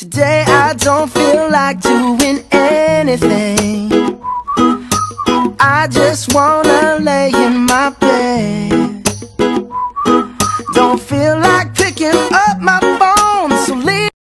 Today I don't feel like doing anything. I just wanna lay in my bed. Don't feel like